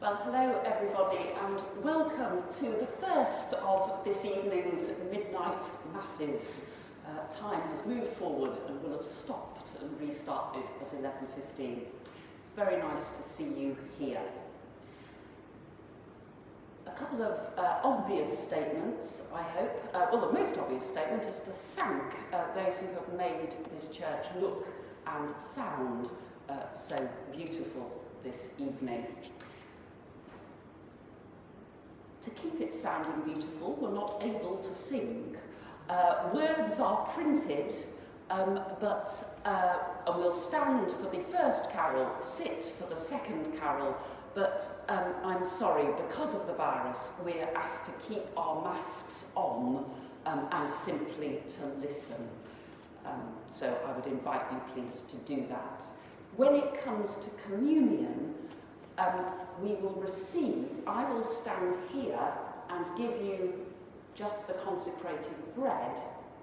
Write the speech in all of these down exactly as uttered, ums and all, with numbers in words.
Well, hello everybody, and welcome to the first of this evening's midnight masses. Uh, time has moved forward and will have stopped and restarted at eleven fifteen. It's very nice to see you here. A couple of uh, obvious statements, I hope. Uh, well, the most obvious statement is to thank uh, those who have made this church look and sound uh, so beautiful this evening. To keep it sounding beautiful, we're not able to sing. Uh, words are printed, um, but uh, and we'll stand for the first carol, sit for the second carol, but um, I'm sorry, because of the virus, we're asked to keep our masks on um, and simply to listen. Um, so I would invite you, please, to do that. When it comes to communion, Um, we will receive, I will stand here and give you just the consecrated bread.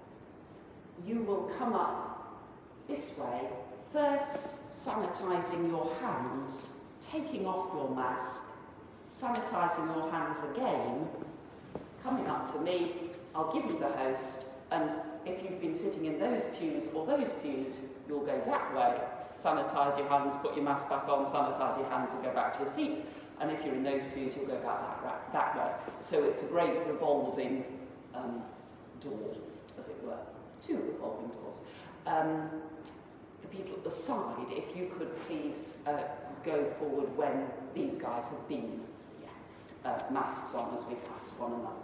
You will come up this way, first sanitising your hands, taking off your mask, sanitising your hands again, coming up to me, I'll give you the host, and if you've been sitting in those pews or those pews, you'll go that way. Sanitise your hands, put your mask back on, sanitise your hands and go back to your seat. And if you're in those pews, you'll go back that, that way. So it's a great revolving um, door, as it were. Two revolving doors. Um, the people at the side, if you could please uh, go forward when these guys have been. Yeah. Uh, masks on as we pass one another.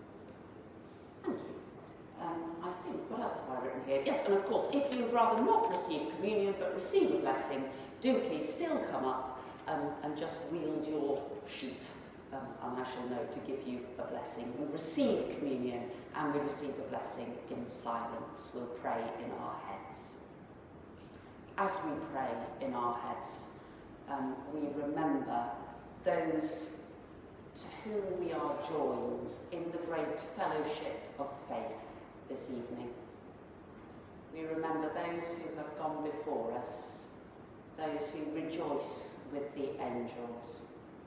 Thank you. Um, I think, what else have I written here? Yes, and of course, if you'd rather not receive communion but receive a blessing, do please still come up um, and just wield your sheet, um, and I shall know to give you a blessing. We receive communion and we receive a blessing in silence. We'll pray in our heads. As we pray in our heads, um, we remember those to whom we are joined in the great fellowship of faith this evening. We remember those who have gone before us, those who rejoice with the angels.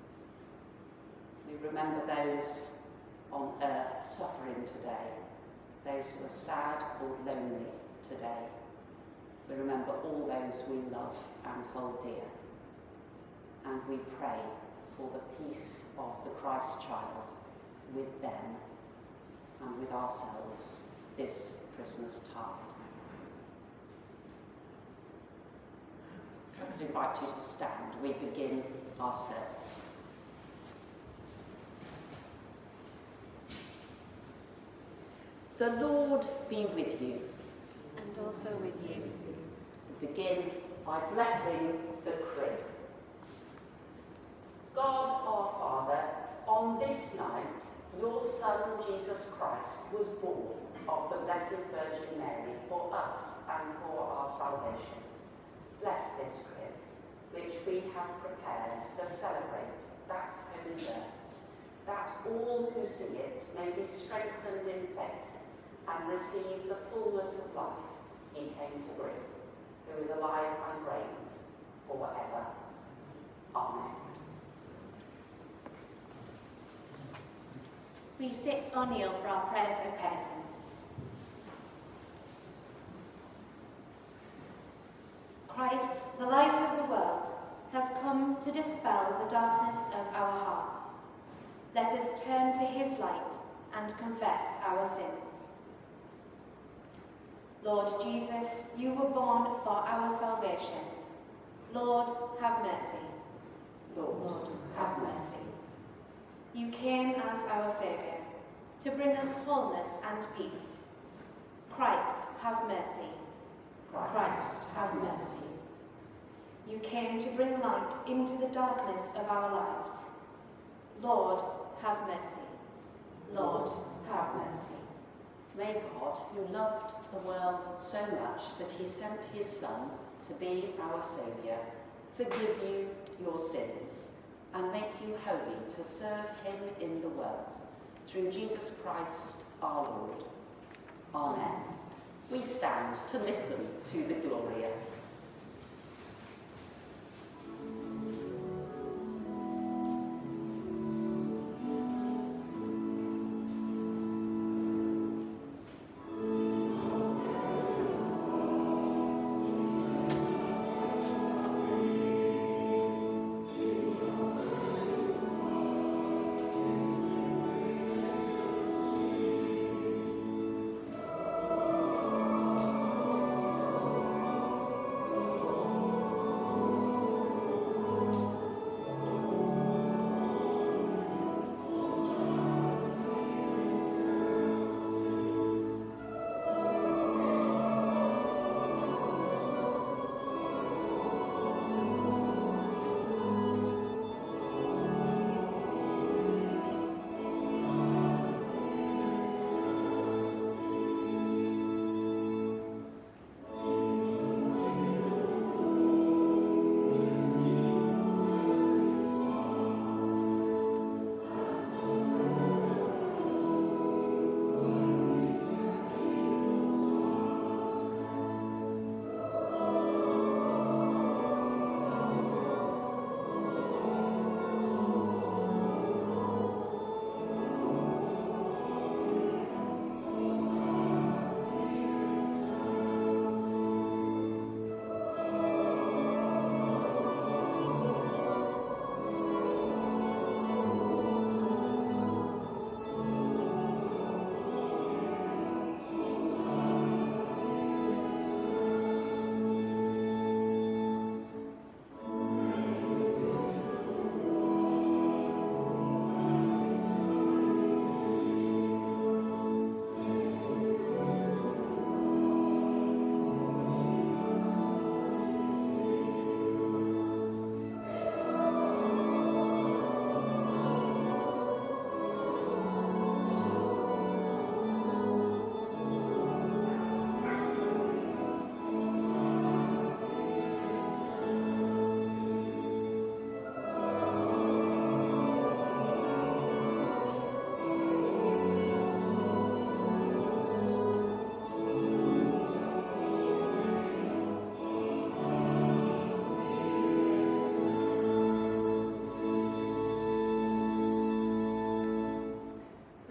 We remember those on earth suffering today, those who are sad or lonely today. We remember all those we love and hold dear. And we pray for the peace of the Christ child with them and with ourselves this Christmas tide. I could invite you to stand. We begin our service. The Lord be with you. And also with you. We begin by blessing the crib. God our Father, on this night, your Son, Jesus Christ, was born of the Blessed Virgin Mary for us and for our salvation. Bless this crib, which we have prepared to celebrate that holy birth, that all who see it may be strengthened in faith and receive the fullness of life he came to bring, who is alive and reigns forever. Amen. We sit or kneel for our prayers of penitence. Christ, the light of the world, has come to dispel the darkness of our hearts. Let us turn to his light and confess our sins. Lord Jesus, you were born for our salvation. Lord, have mercy. Lord, Lord, have mercy. You came as our Saviour, to bring us wholeness and peace. Christ, have mercy. Christ, Christ, have mercy. You came to bring light into the darkness of our lives. Lord, have mercy. Lord, have mercy. May God, who loved the world so much that he sent his Son to be our Saviour, forgive you your sins and make you holy to serve him in the world. Through Jesus Christ our Lord. Amen. We stand to listen to the Gloria.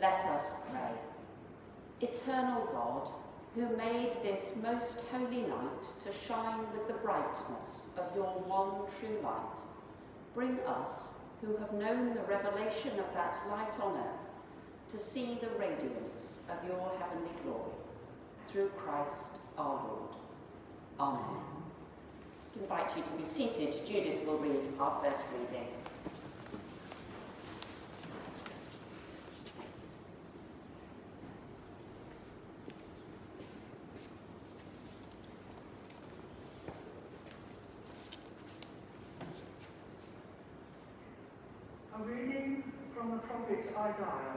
Let us pray. Eternal God, who made this most holy night to shine with the brightness of your one true light, bring us, who have known the revelation of that light on earth, to see the radiance of your heavenly glory. Through Christ our Lord. Amen. I invite you to be seated. Judith will read our first reading. A reading from the prophet Isaiah.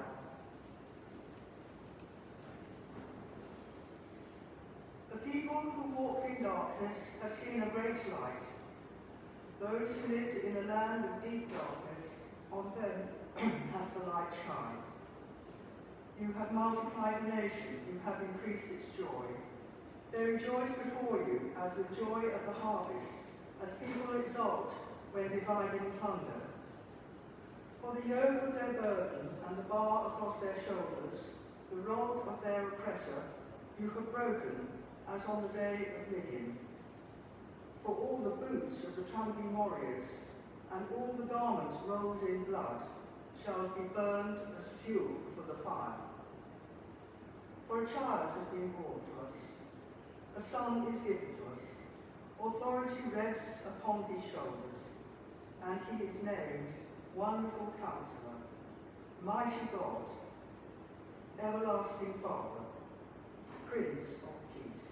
The people who walked in darkness have seen a great light. Those who lived in a land of deep darkness, on them has the light shined. You have multiplied the nation, you have increased its joy. They rejoice before you as with joy at the harvest, as people exult when dividing plunder. For the yoke of their burden and the bar across their shoulders, the rod of their oppressor, you have broken, as on the day of Midian. For all the boots of the tramping warriors, and all the garments rolled in blood, shall be burned as fuel for the fire. For a child has been born to us, a son is given to us, authority rests upon his shoulders, and he is named Wonderful Counselor, Mighty God, Everlasting Father, Prince of Peace.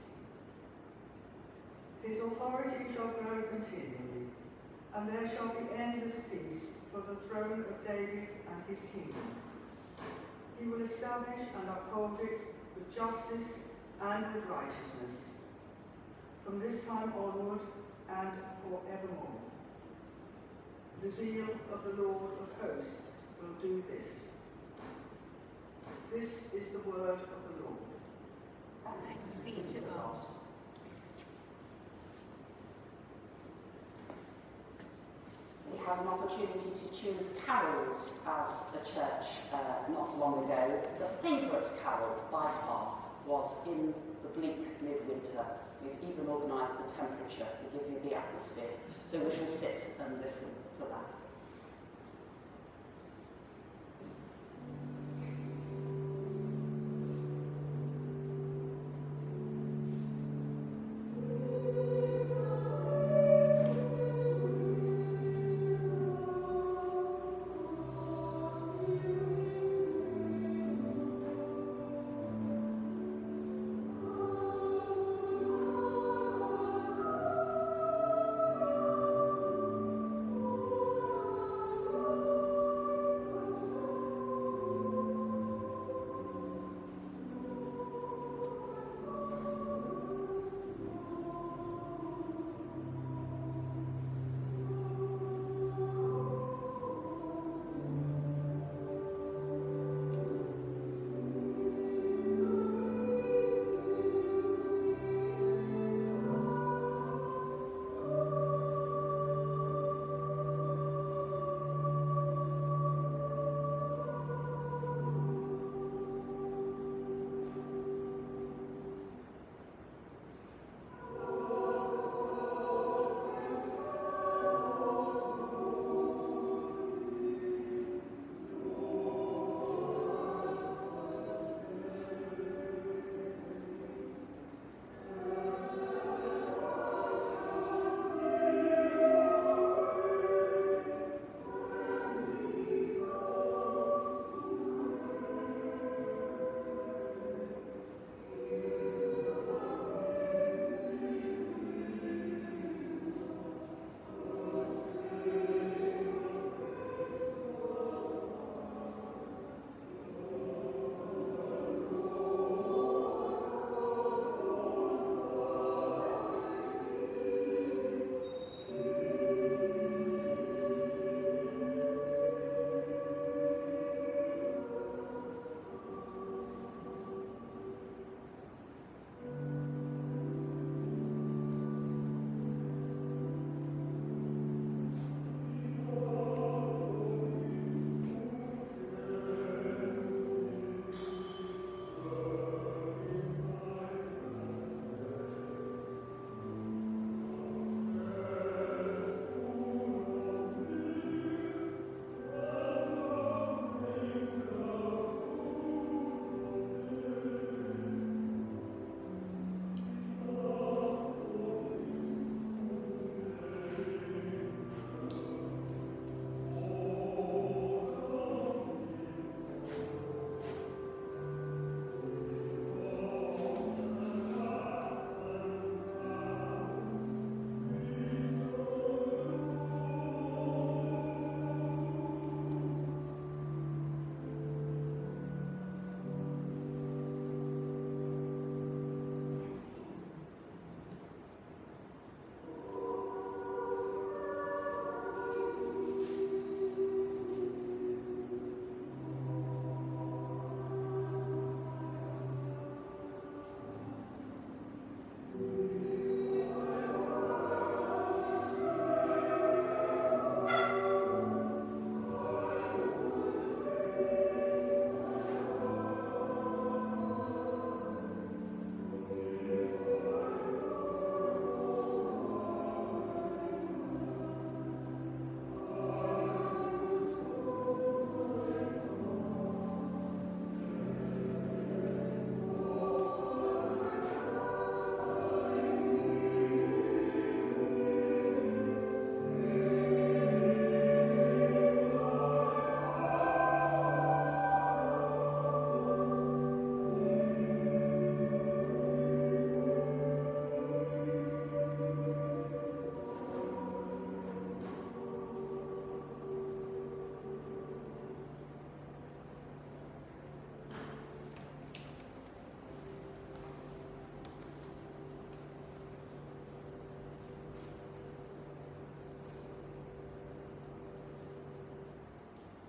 His authority shall grow continually, and there shall be endless peace for the throne of David and his kingdom. He will establish and uphold it with justice and with righteousness, from this time onward and forevermore. The zeal of the Lord of hosts will do this. This is the word of the Lord. Thanks be to God. We had an opportunity to choose carols as a church uh, not long ago. The favourite carol by far was In the Bleak Midwinter. We've even organised the temperature to give you the atmosphere. So we shall sit and listen to that. Thank you.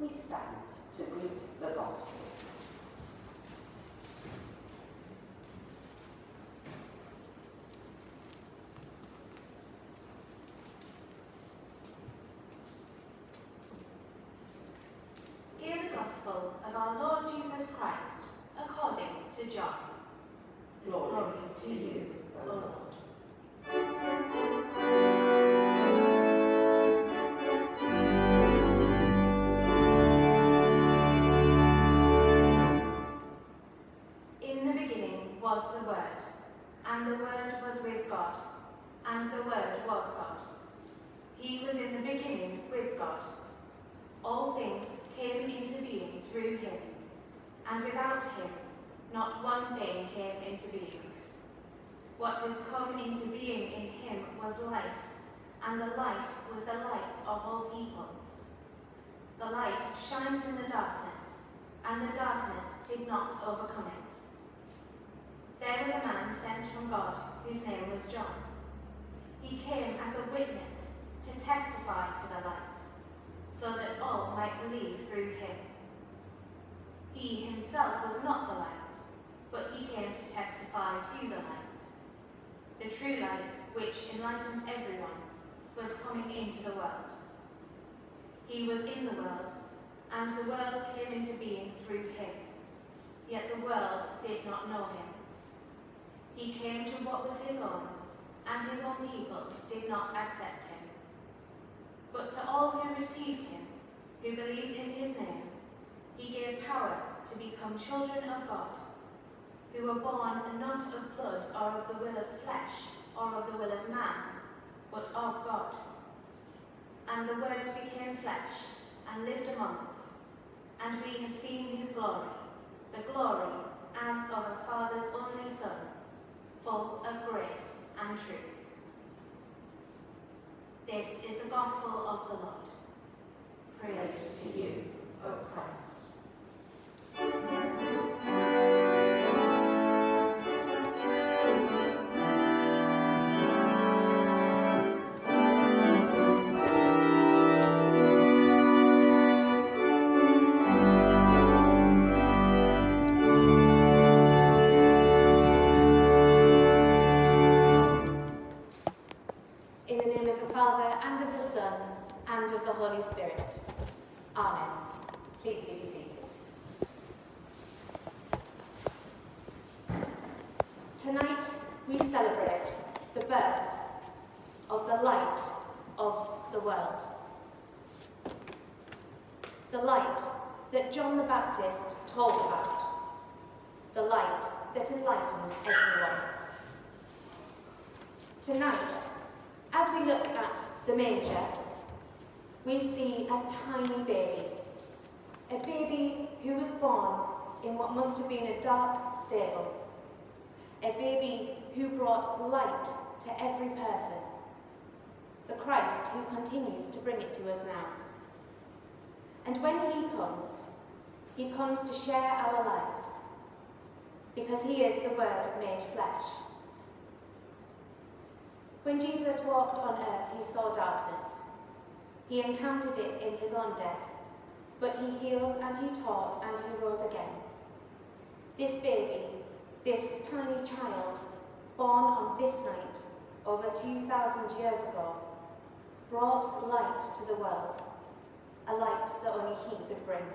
we stand to greet the Gospel. Hear the Gospel of our Lord Jesus Christ, according to John. Glory, Glory to you, O Lord. In the beginning was the Word, and the Word was with God, and the Word was God. He was in the beginning with God. All things came into being through him, and without him not one thing came into being. What has come into being in him was life, and the life was the light of all people. The light shines in the darkness, and the darkness did not overcome it. There was a man sent from God, whose name was John. He came as a witness to testify to the light, so that all might believe through him. He himself was not the light, but he came to testify to the light. The true light, which enlightens everyone, was coming into the world. He was in the world, and the world came into being through him, yet the world did not know him. He came to what was his own, and his own people did not accept him. But to all who received him, who believed in his name, he gave power to become children of God, who were born not of blood or of the will of flesh or of the will of man, but of God. And the Word became flesh and lived among us, and we have seen his glory, the glory as of a Father's only Son, full of grace and truth. This is the Gospel of the Lord. Praise, Praise to you, O Christ. In the name of the Father, and of the Son, and of the Holy Spirit. Amen. Please be seated. Tonight we celebrate the birth of the light of the world. The light that John the Baptist told about. The light that enlightens everyone. Tonight, as we look at the manger, we see a tiny baby. A baby who was born in what must have been a dark stable. A baby who brought light to every person. The Christ who continues to bring it to us now. And when he comes, he comes to share our lives, because he is the Word made flesh. When Jesus walked on earth, he saw darkness. He encountered it in his own death, but he healed and he taught and he rose again. This baby, this tiny child, born on this night over two thousand years ago, brought light to the world, a light that only he could bring.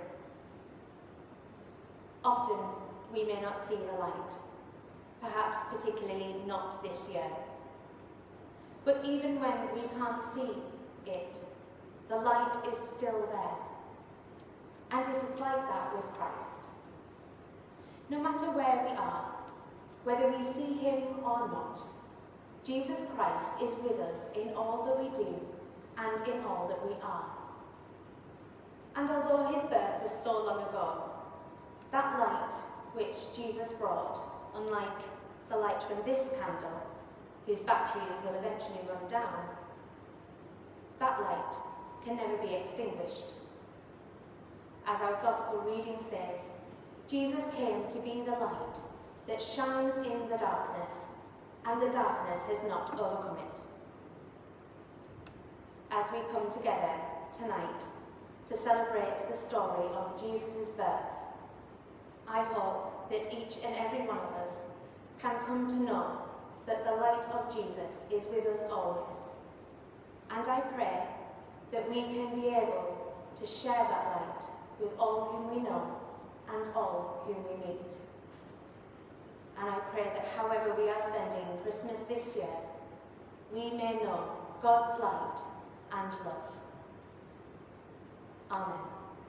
Often we may not see the light, perhaps particularly not this year. But even when we can't see it, the light is still there. And it is like that with Christ. No matter where we are, whether we see him or not, Jesus Christ is with us in all that we do and in all that we are. And although his birth was so long ago, that light which Jesus brought, unlike the light from this candle, whose batteries will eventually run down, that light can never be extinguished. As our gospel reading says, Jesus came to be the light that shines in the darkness, and the darkness has not overcome it. As we come together tonight to celebrate the story of Jesus' birth. I hope that each and every one of us can come to know that the light of Jesus is with us always. And I pray that we can be able to share that light with all whom we know and all whom we meet. And I pray that however we are spending Christmas this year, we may know God's light and love. Amen.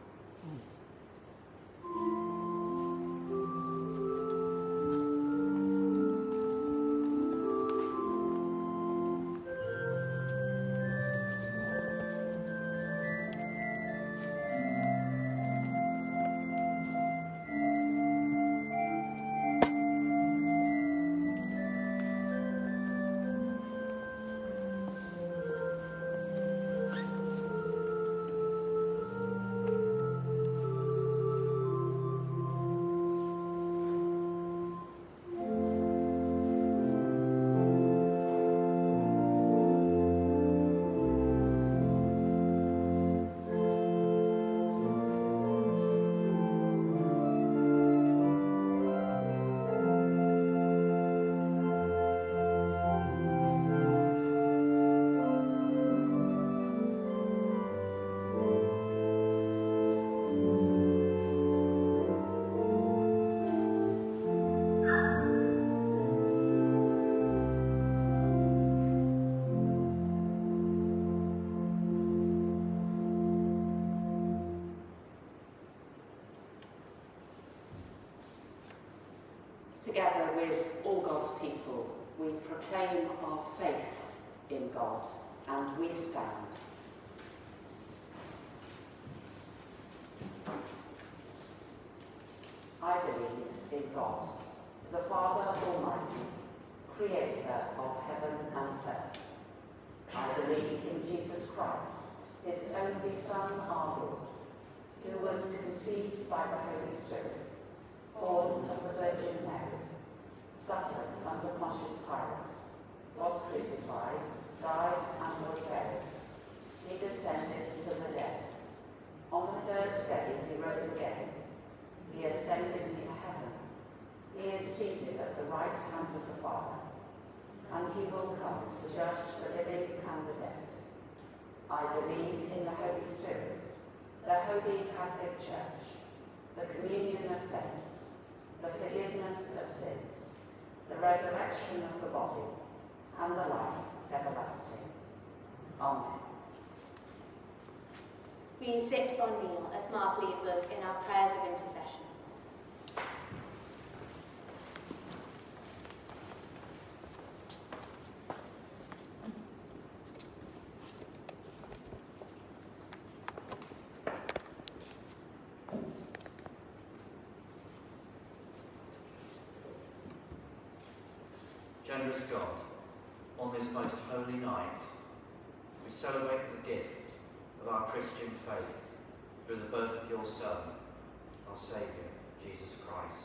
Together with all God's people, we proclaim our faith in God, and we stand. I believe in God, the Father Almighty, creator of heaven and earth. I believe in Jesus Christ, his only Son, our Lord, who was conceived by the Holy Spirit, born of the Virgin Mary, suffered under Pontius Pilate, was crucified, died and was buried. He descended to the dead. On the third day he rose again. He ascended into heaven. He is seated at the right hand of the Father, and he will come to judge the living and the dead. I believe in the Holy Spirit, the Holy Catholic Church, the communion of saints, the forgiveness of sins, the resurrection of the body, and the life everlasting. Amen. We sit or kneel as Mark leads us in our prayers of intercession. Generous God, on this most holy night, we celebrate the gift of our Christian faith through the birth of your Son, our Saviour, Jesus Christ.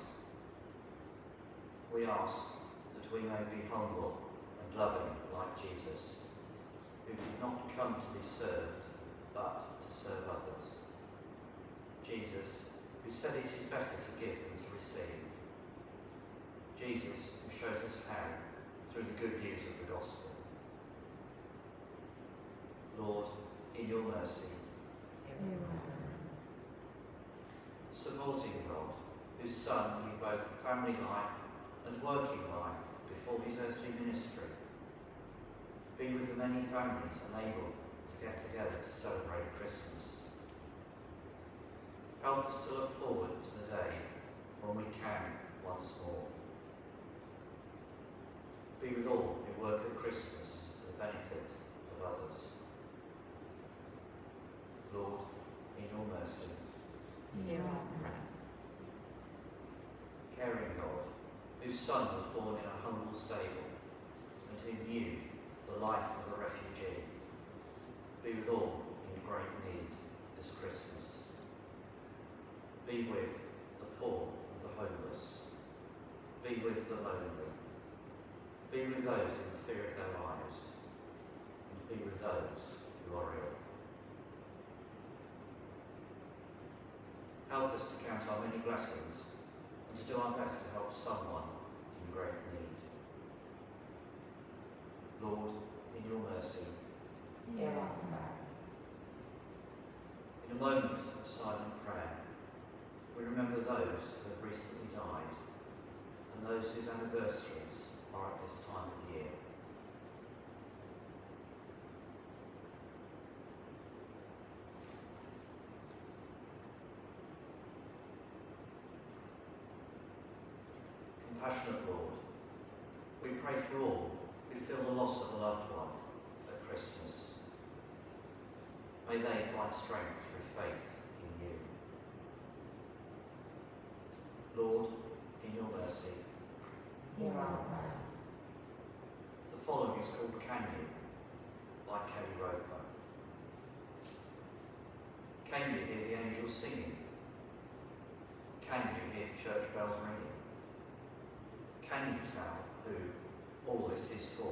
We ask that we may be humble and loving like Jesus, who did not come to be served, but to serve others. Jesus, who said it is better to give than to receive. Jesus, who shows us how through the good news of the gospel. Lord, in your mercy, supporting God, whose Son knew both family life and working life before his earthly ministry, be with the many families unable to get together to celebrate Christmas. Help us to look forward to the day when we can once more. Be with all who work at Christmas for the benefit of others. Lord, in your mercy, hear our prayer. Caring God, whose Son was born in a humble stable, and who knew the life of a refugee, be with all in great need this Christmas. Be with the poor and the homeless. Be with the lonely. Be with those in fear of their lives, and be with those who are ill. help us to count our many blessings and to do our best to help someone in great need. Lord, in your mercy, hear our prayer. In a moment of silent prayer, we remember those who have recently died and those whose anniversaries are at this time of year. Compassionate Lord, we pray for all who feel the loss of a loved one at Christmas. May they find strength through faith in you. Lord, in your mercy, Hear our prayer. the following is called Can You by Kelly Roper. Can you hear the angels singing? Can you hear the church bells ringing? Can you tell who all this is for?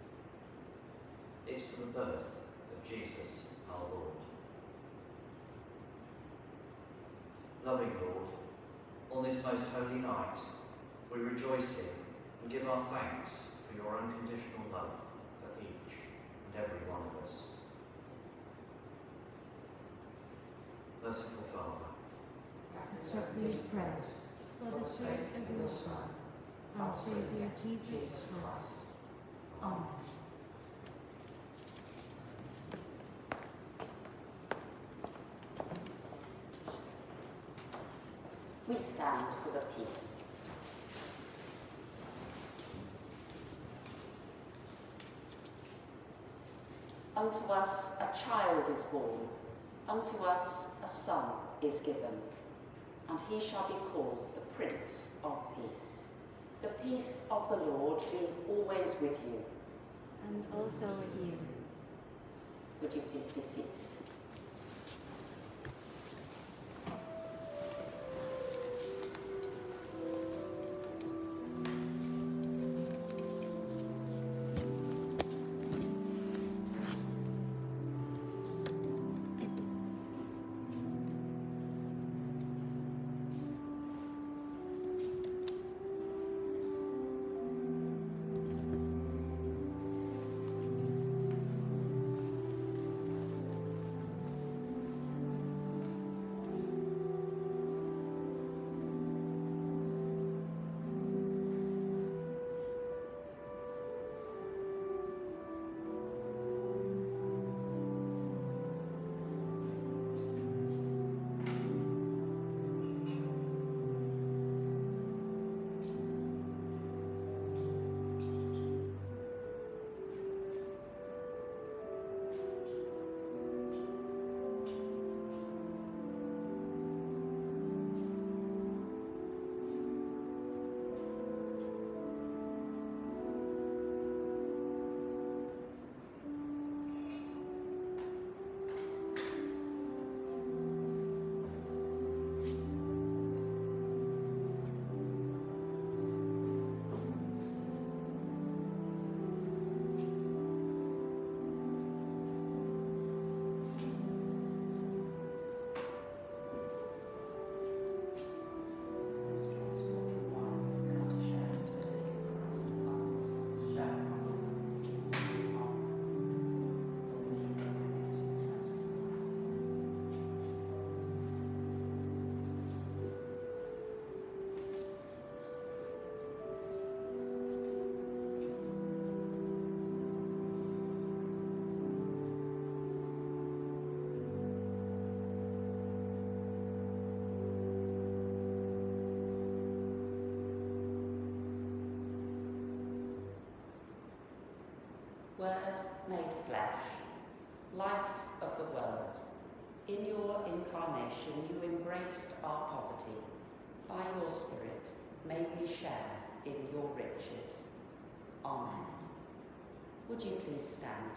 It's for the birth of Jesus our Lord. Loving Lord, on this most holy night, we rejoice in and give our thanks for your unconditional love for each and every one of us. Merciful Father, Accept these prayers for the sake of your Son, our Saviour Jesus Christ. Amen. We stand for the peace. Unto us a child is born, unto us a son is given, and he shall be called the Prince of Peace. The peace of the Lord be always with you. And also with you. Would you please be seated? Word made flesh, life of the world, in your incarnation you embraced our poverty. By your Spirit may we share in your riches. Amen. Would you please stand?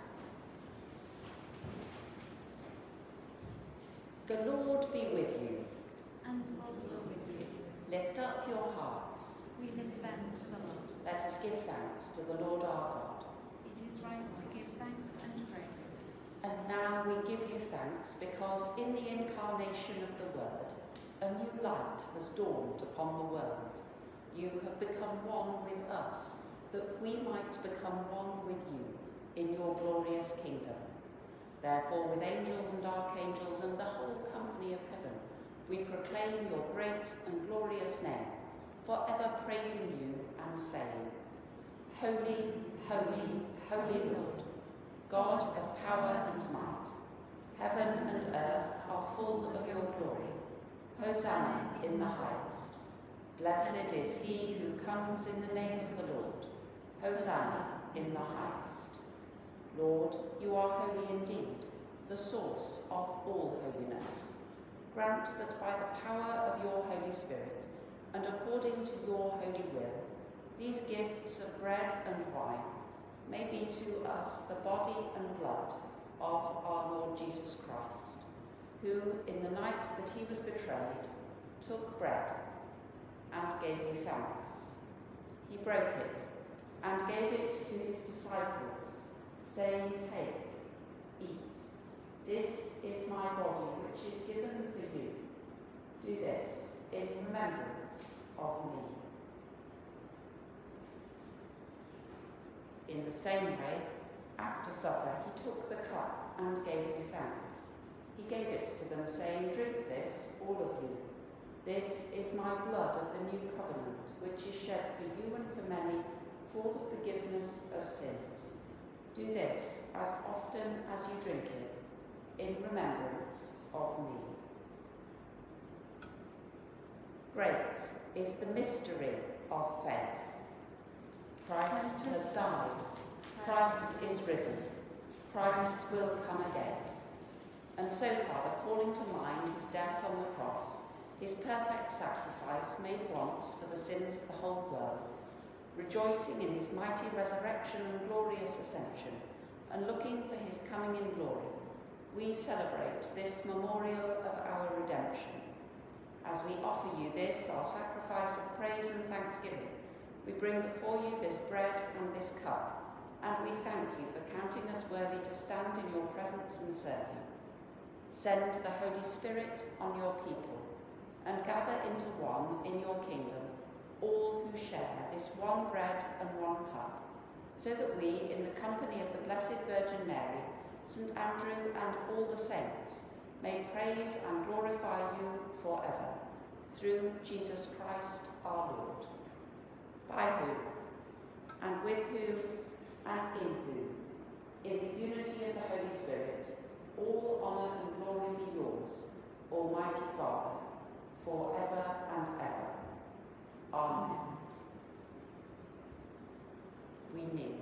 The Lord be with you. And also with you. Lift up your hearts. We lift them to the Lord. Let us give thanks to the Lord our God. It is right to give thanks and praise. And now we give you thanks because in the incarnation of the Word, a new light has dawned upon the world. You have become one with us, that we might become one with you in your glorious kingdom. Therefore, with angels and archangels and the whole company of heaven, we proclaim your great and glorious name, forever praising you and saying, Holy, holy, holy Lord, God of power and might, heaven and earth are full of your glory. Hosanna in the highest. Blessed is he who comes in the name of the Lord. Hosanna in the highest. Lord, you are holy indeed, the source of all holiness. Grant that by the power of your Holy Spirit, and according to your holy will, these gifts of bread and wine may be to us the body and blood of our Lord Jesus Christ, who, in the night that he was betrayed, took bread and gave you thanks. He broke it and gave it to his disciples, saying, Take, eat. This is my body, which is given for you. Do this in remembrance of me. In the same way, after supper, he took the cup and gave you thanks. He gave it to them, saying, Drink this, all of you. This is my blood of the new covenant, which is shed for you and for many for the forgiveness of sins. Do this as often as you drink it, in remembrance of me. Great is the mystery of faith. Christ has died. Christ is risen. Christ will come again. And so, Father, calling to mind his death on the cross, his perfect sacrifice made once for the sins of the whole world, rejoicing in his mighty resurrection and glorious ascension, and looking for his coming in glory, we celebrate this memorial of our redemption. As we offer you this, our sacrifice of praise and thanksgiving, we bring before you this bread and this cup, and we thank you for counting us worthy to stand in your presence and serve you. Send the Holy Spirit on your people, and gather into one in your kingdom all who share this one bread and one cup, so that we, in the company of the Blessed Virgin Mary, Saint Andrew and all the saints, may praise and glorify you forever, through Jesus Christ our Lord. By whom, and with whom, and in whom, in the unity of the Holy Spirit, all honour and glory be yours, Almighty Father, forever and ever. Amen. We kneel.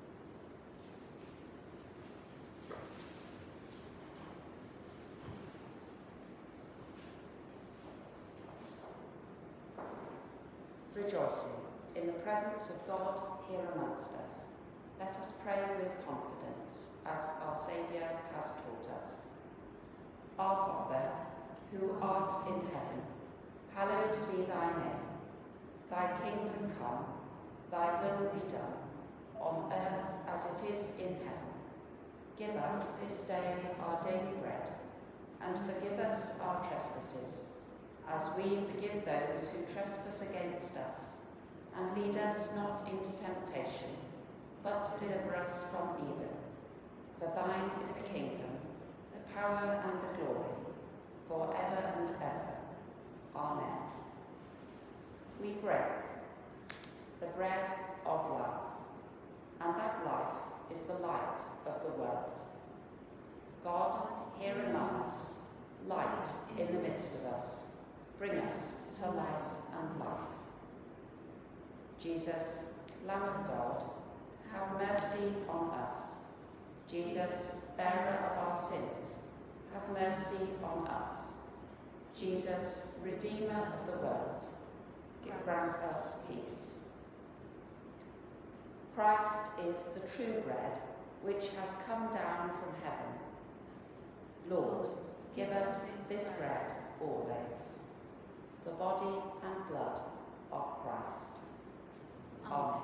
Rejoicing in the presence of God here amongst us, let us pray with confidence, as our Saviour has taught us. Our Father, who art in heaven, hallowed be thy name. Thy kingdom come, thy will be done, on earth as it is in heaven. Give us this day our daily bread, and forgive us our trespasses, as we forgive those who trespass against us. And lead us not into temptation, but deliver us from evil. For thine is the kingdom, the power and the glory, forever and ever. Amen. We break the bread of life, and that life is the light of the world. God, here among us, light in the midst of us, bring us to light and life. Jesus, Lamb of God, have mercy on us. Jesus, bearer of our sins, have mercy on us. Jesus, Redeemer of the world, grant us peace. Christ is the true bread which has come down from heaven. Lord, give us this bread always, the body and blood of Christ. Amen.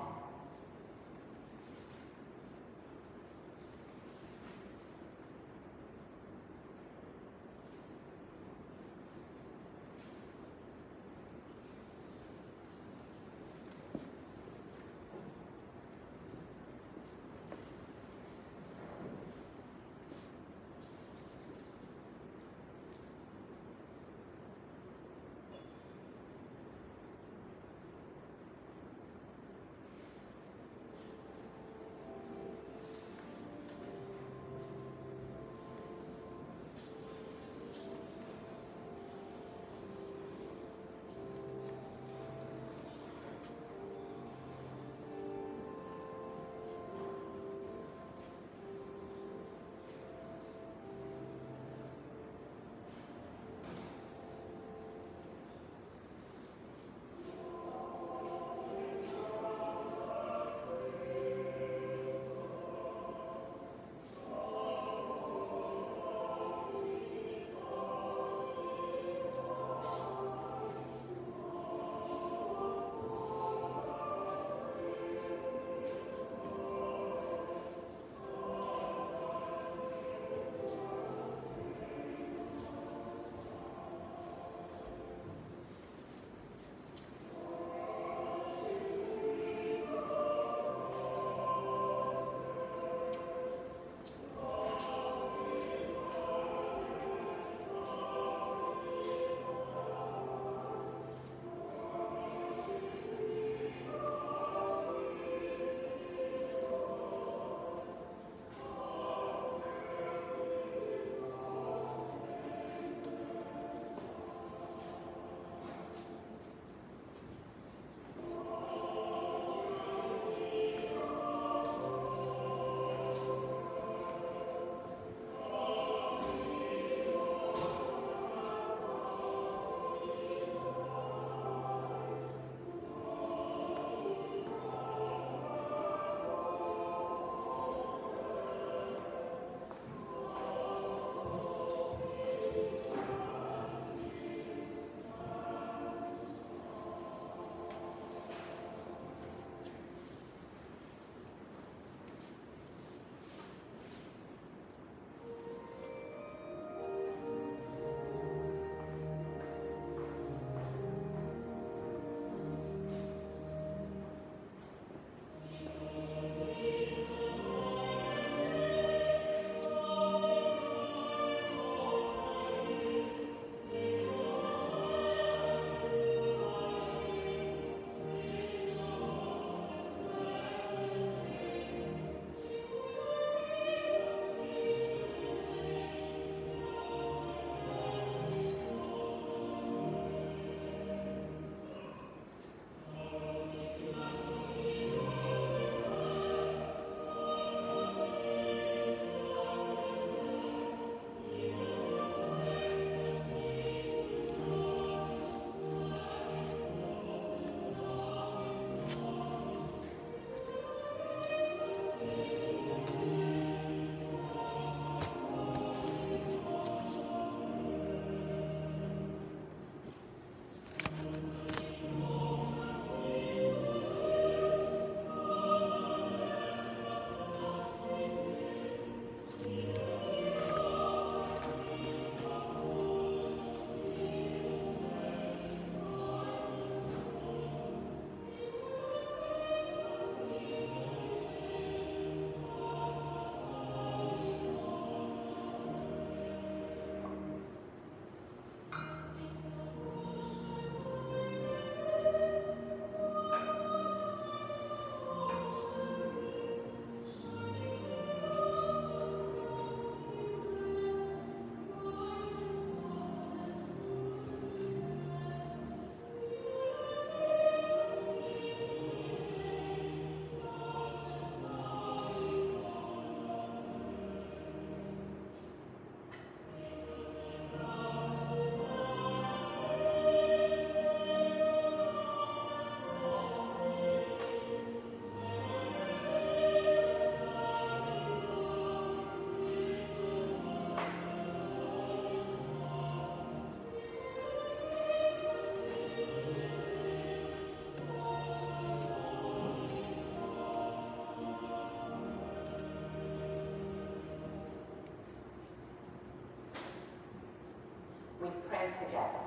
pray together.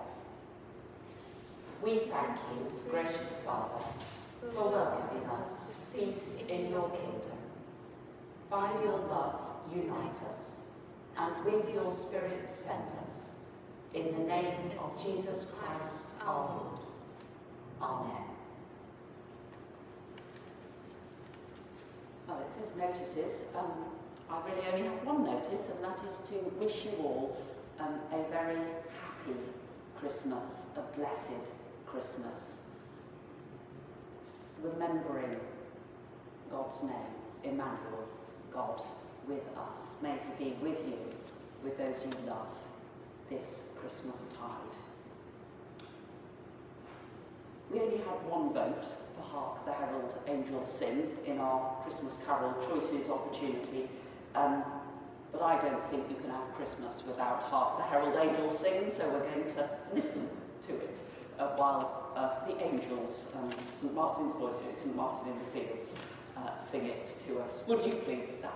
We thank you, gracious Father, for welcoming us to feast in your kingdom. By your love, unite us, and with your Spirit send us. In the name of Jesus Christ, our Lord. Amen. Well, it says notices. Um, I really only have one notice, and that is to wish you all um, a very happy Christmas, a blessed Christmas. Remembering God's name, Emmanuel, God with us. May he be with you, with those you love, this Christmas tide. We only had one vote for Hark the Herald Angels Sing in our Christmas Carol Choices opportunity, um, but I don't think you can have Christmas without Hark the Herald Angels Sing, so we're going to listen to it uh, while uh, the angels, um, Saint Martin's Voices, Saint Martin in the Fields, uh, sing it to us. Would you please stand?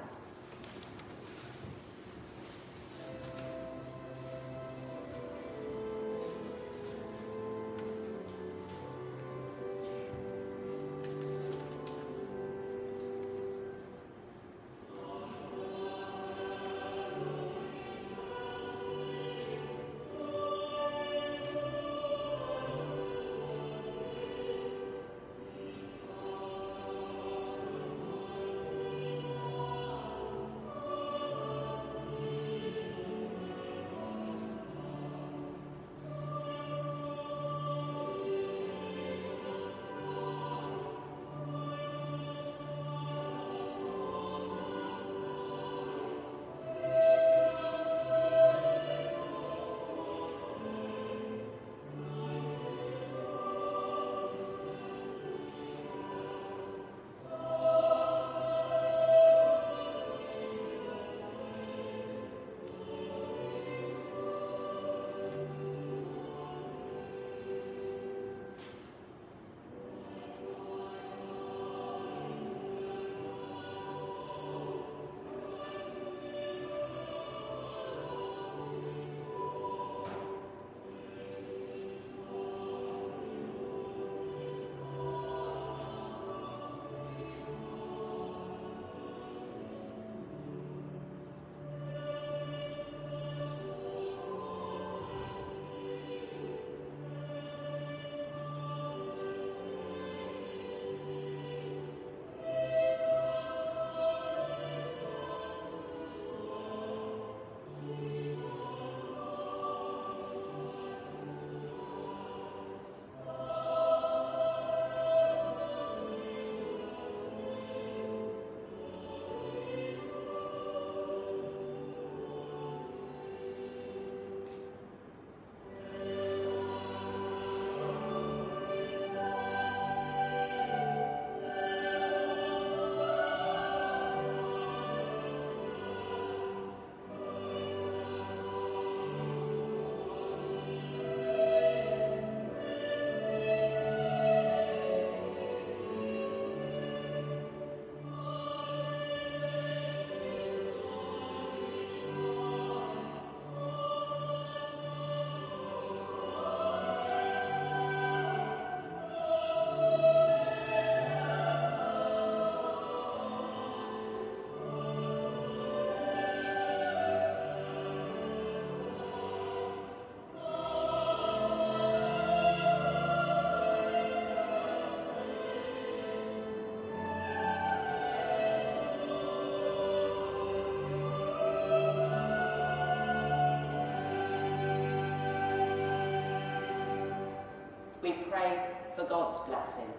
We pray for God's blessing.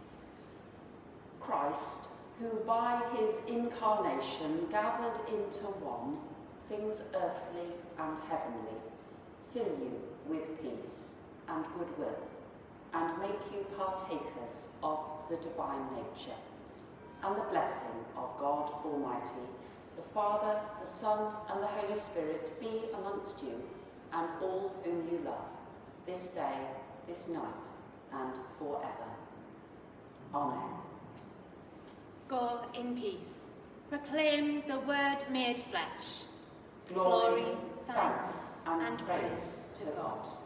Christ, who by his incarnation gathered into one things earthly and heavenly, fill you with peace and goodwill, and make you partakers of the divine nature, and the blessing of God Almighty, the Father, the Son, and the Holy Spirit be amongst you and all whom you love, this day, this night, and forever. Amen. Go in peace. Proclaim the word made flesh. Glory, thanks, and praise to God.